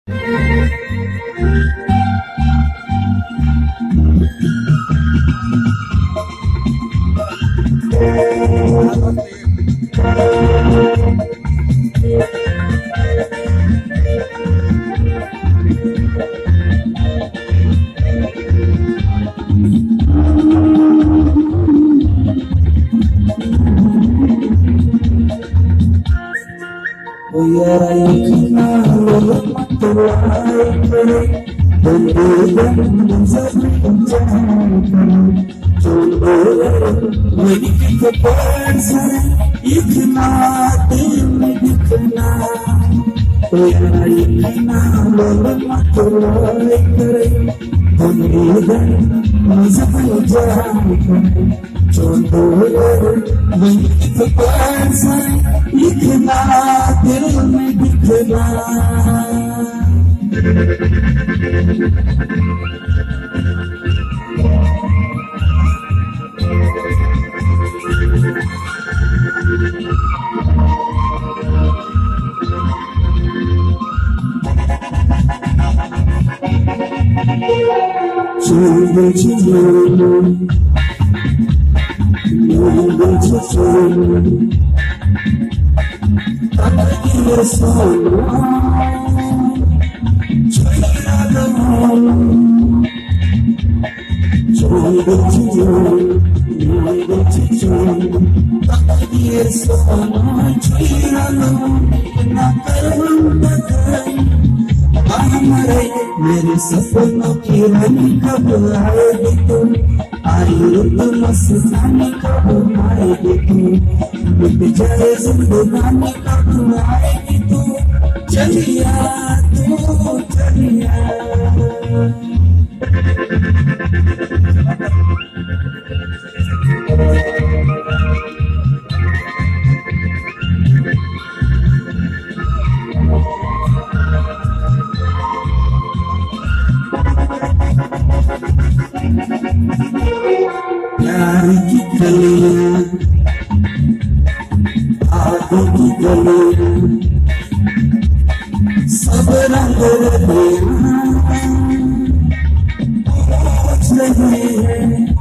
मेरे सपनों की रानी कब आएगी तू, आई मस्तानी कब आएगी तू, मिट जाए जिंदगानी कब आएगी तू, चलिया तू चलिया। प्यार की गलियां आगों की गलियां सब रंग पूछ रही है।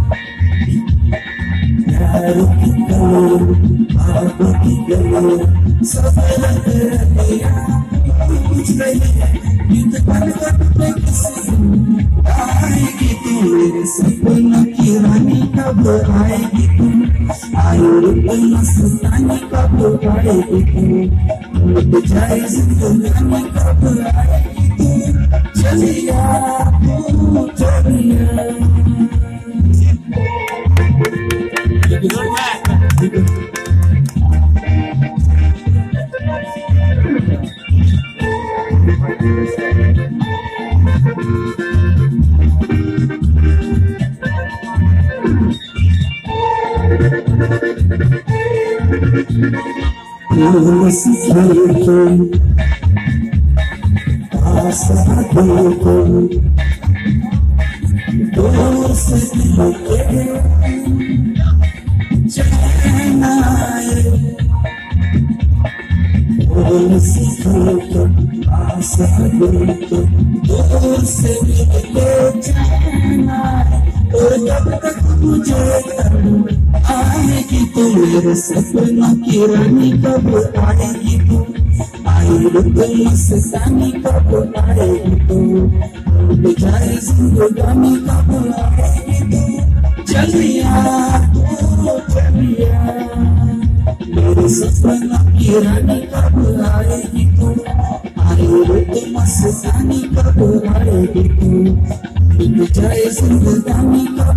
प्यार की गलियां आगों की गलियां सब रंग पूछ रही है। गीत बन पे किसी आएगी तू, मेरे सपनों की रानी कब आएगी तू, आई मस्तानी कब आएगी तू, मिट जाए जिंदगानी कब आएगी तू, चलिया तू चलिया। आएगी तू, मेरे सपनों की रानी कब आएगी तू, आई मस्तानी कब आएगी तू, मिट जाए जिंदगानी कब आएगी तू, चलिया तू चलिया। मेरे सपनों की रानी कब आएगी तू, आई मस्तानी कब आएगी तू, मिट जाए जिंदगानी कब